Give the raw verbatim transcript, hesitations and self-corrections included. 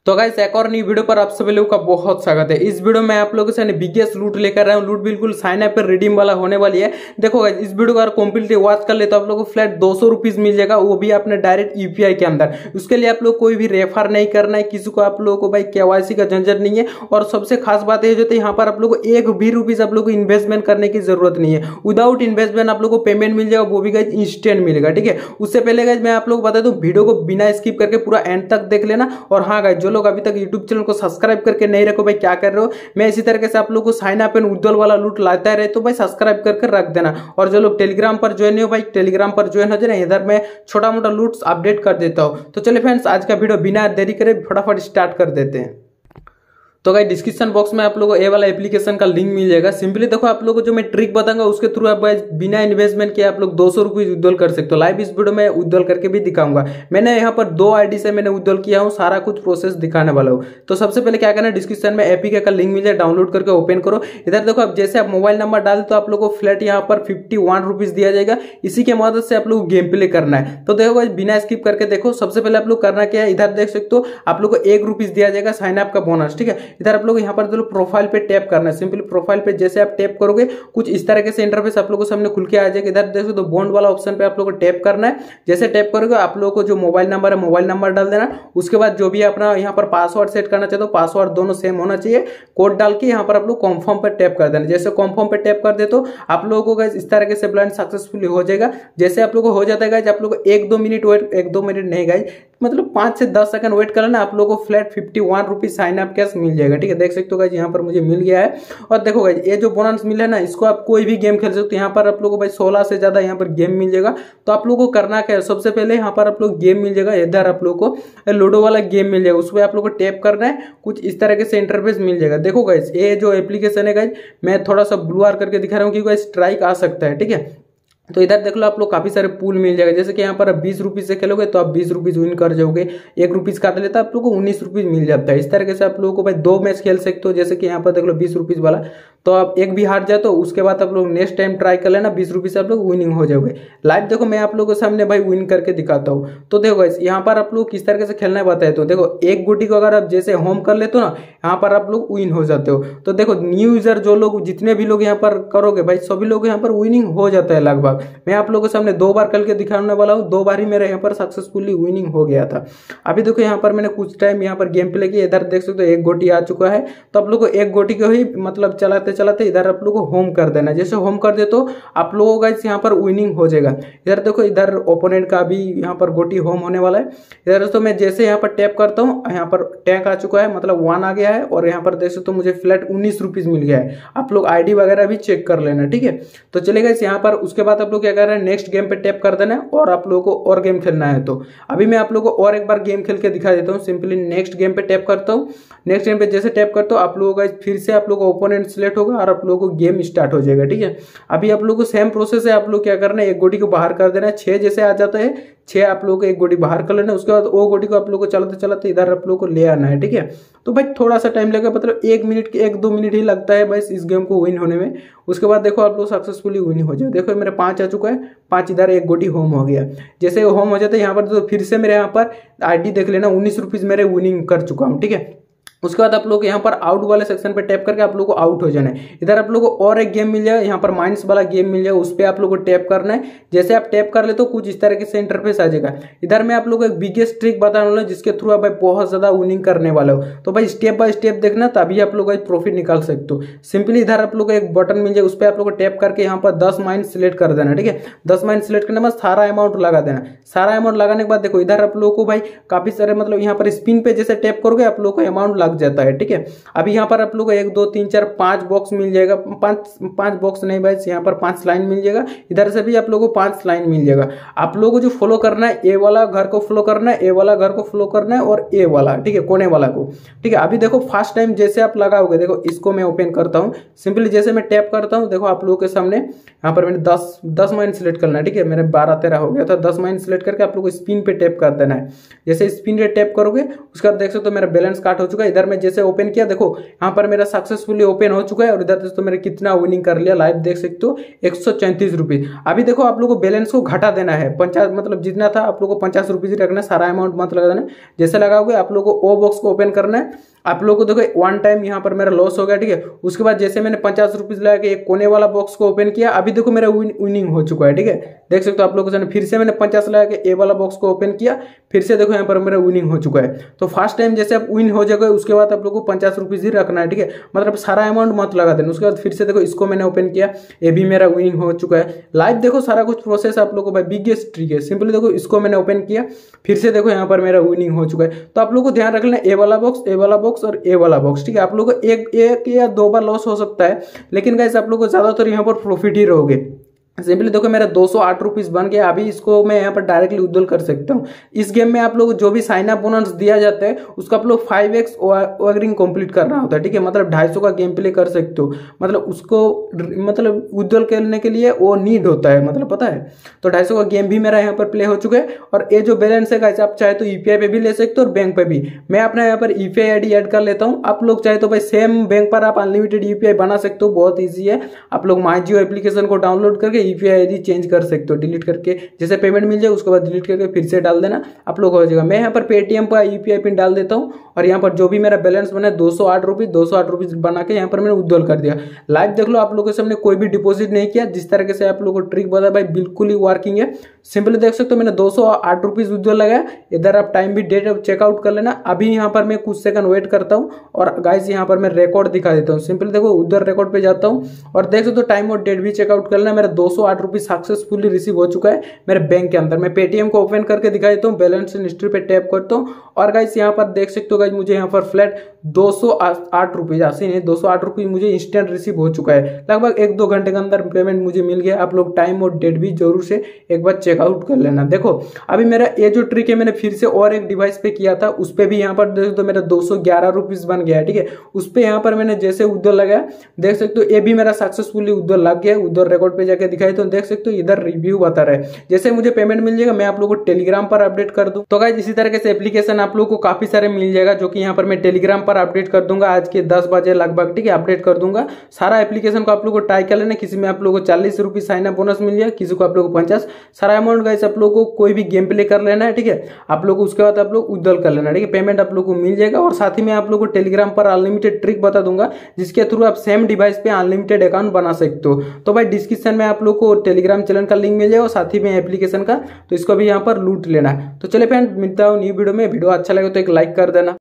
तो गाइस एक और नई वीडियो पर आप सभी लोगों का बहुत स्वागत है। इस वीडियो में आप लोगों से बिगेस्ट लूट लेकर आया हूं। लूट बिल्कुल साइन अप पर रिडीम वाला होने वाली है। देखो गाइस इस वीडियो को अगर कंप्लीटली वॉच कर ले तो आप लोगों को फ्लैट दो सौ रुपीज मिल जाएगा, वो भी अपने डायरेक्ट यूपीआई के अंदर। उसके लिए आप लोग कोई भी रेफर नहीं करना है किसी को, आप लोगों को भाई केवाईसी का झंझट नहीं है। और सबसे खास बात यह जो है यहाँ पर आप लोग को एक भी रुपीज आप लोग को इन्वेस्टमेंट करने की जरूरत नहीं है। विदाउट इन्वेस्टमेंट आप लोग को पेमेंट मिल जाएगा, वो भी गाइस इंस्टेंट मिलेगा। ठीक है, उससे पहले गाइस मैं आप लोग को बता दूं वीडियो को बिना स्किप करके पूरा एंड तक देख लेना। और हाँ गाइस जो लोग अभी तक यूट्यूब चैनल को सब्सक्राइब करके नहीं रखो भाई क्या कर रहे हो। मैं इसी तरीके से आप लोगों को साइन अप एंड उज्जवल वाला लूट लाता रहे तो भाई सब्सक्राइब करके रख देना। और जो लोग टेलीग्राम पर ज्वाइन नहीं हो भाई टेलीग्राम पर ज्वाइन हो जाए, इधर मैं छोटा मोटा लूट्स अपडेट कर देता हूं। तो चलिए फ्रेंड्स आज का वीडियो बिना देरी करे फटाफट स्टार्ट कर देते हैं। तो गाइस डिस्क्रिप्शन बॉक्स में आप लोगों को ए वाला एप्लीकेशन का लिंक मिल जाएगा। सिंपली देखो आप लोगों को जो मैं ट्रिक बताऊंगा उसके थ्रू आप बिना इन्वेस्टमेंट के आप लोग दो सौ रुपये विड्रॉल कर सकते हो। लाइव इस वीडियो में विड्रॉल करके भी दिखाऊंगा। मैंने यहाँ पर दो आईडी से मैंने विड्रॉल किया हूँ, सारा कुछ प्रोसेस दिखाने वाला हूँ। तो सबसे पहले क्या करना है, डिस्क्रिप्शन में एपीके का लिंक मिल जाए, डाउनलोड करके ओपन करो। इधर देखो अब जैसे आप मोबाइल नंबर डाल तो आप लोग को फ्लैट यहाँ पर फिफ्टी वन रुपीज दिया जाएगा। इसी के मदद से आप लोग गेम प्ले करना है। तो देखो बिना स्किप करके देखो। सबसे पहले आप लोग करना क्या है, इधर देख सकते हो आप लोग को एक रुपीज दिया जाएगा साइन अप का बोनस। ठीक है, इधर आप लोग यहाँ पर प्रोफाइल पे टैप करना है। सिंपली प्रोफाइल पे जैसे आप टैप करोगे कुछ इस तरह से इंटरफेस आप लोगों के सामने खुल के आ जाएगा। इधर देखो तो बॉन्ड वाला ऑप्शन पे आप लोगों को टैप करना है। जैसे टैप करोगे आप लोगों को जो मोबाइल नंबर है मोबाइल नंबर डाल देना। उसके बाद जो भी अपना यहाँ पर पासवर्ड सेट करना चाहते हो पासवर्ड दोनों सेम होना चाहिए। कोड डाल के यहाँ पर आप लोग कॉन्फर्म पे टैप कर देना। जैसे कॉन्फर्म पे टैप कर दे तो आप लोगों को इस तरह से ब्लाइंड सक्सेसफुली हो जाएगा। जैसे आप लोगों को हो जाता है आप लोग एक दो मिनट वेट एक दो मिनट नहीं गाइज मतलब पांच से दस सेकंड वेट कर लेना, आप लोगों को flat fifty one rupees sign up cash मिल जाएगा। ठीक है, देख सकते हो गाइज यहाँ पर मुझे मिल गया है। और देखो गाइज ये जो बोनस मिला है ना इसको आप कोई भी गेम खेल सकते हो। यहाँ पर आप लोगों को भाई सोलह से ज्यादा यहाँ पर गेम मिल जाएगा। तो आप लोगों को करना क्या है, सबसे पहले यहाँ पर आप लोग गेम मिल जाएगा। इधर आप लोगों को लूडो वाला गेम मिल जाएगा, उस पर आप लोग को टैप करना है। कुछ इस तरह से इंटरफेस मिल जाएगा। देखो गाइज ये जो एप्लीकेशन है गाइज मैं थोड़ा सा ब्लू आर करके दिखा रहा हूँ क्योंकि स्ट्राइक आ सकता है। ठीक है, तो इधर देख लो आप लोग काफी सारे पूल मिल जाएगा। जैसे कि यहाँ पर बीस रुपीज से खेलोगे तो आप बीस रुपीज विन कर जाओगे। एक रुपीज काट लेता है आप लोग को उन्नीस रुपीज मिल जाता है। इस तरीके से आप लोगों को भाई दो मैच खेल सकते हो। जैसे कि यहाँ पर देख लो बीस रुपीज वाला, तो आप एक भी हार जाए तो उसके बाद आप लोग नेक्स्ट टाइम ट्राई कर लेना, बीस रुपीज आप लोग विनिंग हो जाओगे। लाइव देखो मैं आप लोगों के सामने भाई विन करके दिखाता हूँ। तो देखो यहाँ पर आप लोग किस तरीके से खेलना बताए तो देखो एक गुटी को अगर आप जैसे होम कर लेते हो ना यहाँ पर आप लोग विन हो जाते हो। तो देखो न्यू यूजर जो लोग जितने भी लोग यहाँ पर करोगे भाई सभी लोग यहाँ पर विनिंग हो जाता है लगभग। मैं आप लोगों हमने दो बार कल के दिखाने वाला हूं, दो बार ही मेरे यहाँ पर सक्सेसफुली विनिंग हो गया था। अभी देखो यहाँ पर मैंने कुछ टाइम यहाँ पर गेम प्ले किया। इधर देख सकते हो एक गोटी आ चुका है। तो आप लोग को एक गोटी को ही मतलब चलाते चलाते इधर आप लोग को होम कर देना। जैसे होम कर दे तो आप लोगों का यहाँ पर विनिंग हो जाएगा। इधर देखो इधर ओपोनेंट का भी यहाँ पर गोटी होम होने वाला है। इधर दोस्तों मैं जैसे यहाँ पर टैप करता हूँ यहाँ पर टैंक आ चुका है, मतलब वन आ गया है। और यहाँ पर देख सकते हो मुझे फ्लैट उन्नीस रुपीज मिल गया है। आप लोग आईडी वगैरह भी चेक कर लेना। ठीक है, तो चलेगा यहाँ पर। उसके बाद आप लोग क्या कर रहे हैं, नेक्स्ट गेम पे टैप कर देना है और आप लोगों को और गेम खेलना है। तो अभी मैं आप लोगों को और एक बार गेम खेल के दिखा देता हूँ। सिंपली नेक्स्ट गेम पे टैप करता हूँ। नेक्स्ट गेम पे जैसे टैप करता हूँ आप लोगों का फिर से आप लोगों को ओपोनेंट सिलेक्ट होगा और आप लोगों को गेम स्टार्ट हो जाएगा। ठीक है, अभी आप लोगों को सेम प्रोसेस है। आप लोग क्या करना है, एक गोटी को बाहर कर देना है। छह जैसे आ जाता है छह आप लोगों को एक गोटी बाहर कर लेना है। उसके बाद वो गोटी को आप लोगों को चलाते चलाते इधर आप लोगों को ले आना है। ठीक है, तो भाई थोड़ा सा टाइम लगेगा, मतलब एक मिनट के एक दो मिनट ही लगता है बस इस गेम को विन होने में। उसके बाद देखो आप लोग सक्सेसफुली विन हो जाए। देखो मेरे पांच आ चुका है, पांच इधर एक गोटी होम हो गया। जैसे होम हो जाता है यहाँ पर तो फिर से मेरे यहाँ पर आईडी देख लेना, उन्नीस रुपीज मेरे विनिंग कर चुका हूँ। ठीक है, उसके बाद आप लोग यहाँ पर आउट वाले सेक्शन पे टैप करके आप लोग को आउट हो जाना है। इधर आप लोग को और एक गेम मिल जाएगा, यहाँ पर माइंस वाला गेम मिल जाएगा, उस पर आप लोग को टैप करना है। जैसे आप टैप कर ले तो कुछ इस तरह से इंटरफेस आ जाएगा। इधर मैं आप लोग को एक बिगेस्ट ट्रिक बताने वाला हूँ जिसके थ्रू आप भाई बहुत ज्यादा विनिंग करने वाले हो। तो भाई स्टेप बाय स्टेप देखना तभी आप लोग प्रॉफिट निकाल सकते हो। सिंपली इधर आप लोग को एक बटन मिल जाए, उस पर आप लोग को टैप करके यहाँ पर दस माइंड सिलेक्ट कर देना। ठीक है, दस माइंड सिलेक्ट करने के बाद सारा अमाउंट लगा देना। सारा अमाउंट लगाने के बाद देखो इधर आप लोग को भाई काफी सारे मतलब यहाँ पर स्पिन पे जैसे टैप करोगे आप लोग को अमाउंट लग जाता है। ठीक है, अभी यहाँ पर आप लोग को एक दो तीन चार पांच बॉक्स मिल जाएगा। पांच पांच बॉक्स नहीं भाई, यहाँ पर पांच लाइन मिल जाएगा। इधर से भी आप लोगों को पांच लाइन मिल जाएगा। आप लोगों को जो फॉलो करना है ए वाला घर को फॉलो करना है, ए वाला घर को फॉलो करना है और ए वाला ठीक है कोने वाला को। ठीक है, अभी देखो फर्स्ट टाइम जैसे आप लगाओगे, देखो इसको मैं ओपन करता हूँ। सिंपली जैसे मैं टैप करता हूँ देखो आप लोगों के सामने यहाँ पर मैंने दस दस माइन सिलेक्ट करना है। ठीक है, मेरे बारह तेरह हो गया था। दस माइन सिलेक्ट करके आप लोग को स्पिन पे टैप कर देना है। जैसे स्पिन पे टैप करोगे उसके बाद देख सकते हो मेरा बैलेंस काट हो चुका है। इधर में जैसे ओपन किया, देखो यहाँ पर मेरा सक्सेसफुली ओपन हो चुका है और इधर तो मेरे कितना विनिंग कर लिया लाइव देख सकते हो एक सौ चैंतीस रुपीज। अभी देखो आप लोग को बैलेंस को घटा देना है, पचास मतलब जितना था आप लोग को पचास रुपीज ही रखना है, सारा अमाउंट मत लगा देना। जैसे लगाओगे आप लोग को ओ बॉक्स को ओपन करना है। आप लोग को देखो वन टाइम यहाँ पर मेरा लॉस हो गया, ठीक है। उसके बाद जैसे मैंने पचास रुपीज लगा के एक कोने वाला बॉक्स को ओपन किया, अभी देखो मेरा विनिंग हो चुका है, ठीक है। देख सकते हो आप लोगों को, फिर से मैंने पचास लगा के ए वाला बॉक्स को ओपन किया, फिर से देखो यहाँ पर मेरा विनिंग हो चुका है। तो फर्स्ट टाइम जैसे आप विन हो जाएगा उसके बाद आप लोग को पचास रुपीज ही रखना है, ठीक है। मतलब सारा अमाउंट मत लगा देना। उसके बाद फिर से देखो इसको मैंने ओपन किया, ये भी मेरा विनिंग हो चुका है। लाइव देखो सारा कुछ प्रोसेस आप लोग को भाई बिगेस्ट ट्रिक है। सिंपली देखो इसको मैंने ओपन किया, फिर से देखो यहाँ पर मेरा विनिंग हो चुका है। तो आप लोग को ध्यान रखना ए वाला बॉक्स, ए वाला बॉक्स और ए वाला बॉक्स, ठीक है। आप लोग को एक एक या दो बार लॉस हो सकता है, लेकिन गाइस आप लोग को ज्यादातर यहाँ पर प्रॉफिट ही रहोगे। सिंपली देखो मेरा दो सौ आठ रुपीज बन गया। अभी इसको मैं यहाँ पर डायरेक्टली विड्रॉल कर सकता हूँ। इस गेम में आप लोग जो भी साइन अप बोनस दिया जाता है उसका आप लोग फाइव एक्स ओवरिंग कंप्लीट करना होता है, ठीक है। मतलब ढाई सौ का गेम प्ले कर सकते हो, मतलब उसको मतलब विड्रॉल करने के लिए वो नीड होता है, मतलब पता है। तो ढाई सौ का गेम भी मेरा यहाँ पर प्ले हो चुका है। और ये जो बैलेंस है गाइस आप चाहे तो यूपीआई पे भी ले सकते हो और बैंक पे भी। मैं अपना यहाँ पर यूपीआई आईडी ऐड कर लेता हूँ। आप लोग चाहे तो भाई सेम बैंक पर आप अनलिमिटेड यूपीआई बना सकते हो, बहुत ईजी है। आप लोग माई जियो एप्लीकेशन को डाउनलोड करके यूपीआई आईडी चेंज कर सकते हो, डिलीट करके जैसे पेमेंट मिल जाए उसके बाद डिलीट करके फिर से डाल देना, आप लोग हो जाएगा। मैं यहाँ पर पेटीएम पर यूपीआई पिन डाल देता हूँ और यहाँ पर जो भी मेरा बैलेंस बना है दो सौ आठ रुपीज दो सौ आठ रुपीज बना के यहाँ पर मैंने विड्रॉल कर दिया। लाइव देख लो आप लोगों के सामने कोई भी डिपॉजिट नहीं किया। जिस तरह से आप लोगों को ट्रिक बताया भाई बिल्कुल ही वर्किंग है। सिंपली देख सकते हो मैंने दो सौ आठ रुपीज विड्रॉल लगाया। इधर आप टाइम भी डेट चेकआउट कर लेना। अभी यहाँ पर मैं कुछ सेकंड वेट करता हूँ और गाइस यहाँ पर मैं रिकॉर्ड दिखा देता हूँ। सिंपली देखो उधर रिकॉर्ड पे जाता हूँ और देख सकते हो टाइम और डेट भी चेकआउट कर लेना। मेरा दो सौ आठ रुपीज सक्सेसफुली रिसीव हो चुका है मेरे बैंक के अंदर। मैं पेटीएम को ओपन करके दिखा देता हूँ, बैलेंस हिस्ट्री पे टैप करता हूँ और गाइस यहाँ पर देख सकते हो गाइस मुझे यहाँ पर फ्लैट दो सौ आठ रुपीज अस्सी नहीं दो सौ आठ रुपीज मुझे इंस्टेंट रिसीव हो चुका है। लगभग एक दो घंटे के अंदर पेमेंट मुझे मिल गया। आप लोग टाइम और डेट भी जरूर से एक बार चेकआउट कर लेना। देखो अभी मेरा ये जो ट्रिक है मैंने फिर से और एक डिवाइस पे किया था, उस पे भी यहाँ पर देख तो मेरा दो सौ ग्यारह रुपीज बन गया है, ठीक है। उस पे यहाँ पर मैंने जैसे उधर लगाया देख सकते हो ये भी मेरा सक्सेसफुली उधर लग गया। उधर रिकॉर्ड पे जाके दिखाई तो देख सकते हो इधर रिव्यू बता रहा है। जैसे मुझे पेमेंट मिल जाएगा मैं आप लोगों को टेलीग्राम पर अपडेट कर दूं। तो गाइस इसी तरह से एप्लीकेशन आप लोगों को काफी सारे मिल जाएगा जो कि यहाँ पर मैं टेलीग्राम पर अपडेट कर दूंगा आज के दस बजे लगभग, ठीक है। अपडेट कर दूंगा सारा एप्लीकेशन को आप लोग को ट्राई कर लेना। किसी में आप लोग को चालीस रुपीज साइन अप बोनस मिल जाए, किसी को आप लोग को पचास। सारा अमाउंट गाइस आप लोग को कोई भी गेम प्ले कर लेना है, ठीक है। आप लोग उसके बाद आप लोग विड्रॉल कर लेना, ठीक है। पेमेंट आप लोग को मिल जाएगा और साथ ही में आप लोग को टेलीग्राम पर अनलिमिटेड ट्रिक बता दूंगा जिसके थ्रू आप सेम डिवाइस पे अनलिमिटेड अकाउंट बना सकते हो। तो भाई डिस्क्रिप्शन में आप लोग को टेलीग्राम चैनल का लिंक मिल जाएगा और साथ ही में एप्लीकेशन का, तो इसको भी यहाँ पर लूट लेना है। तो चले फ्रेंड मिलता हूँ न्यू वीडियो में। वीडियो अच्छा लगे तो एक लाइक कर देना।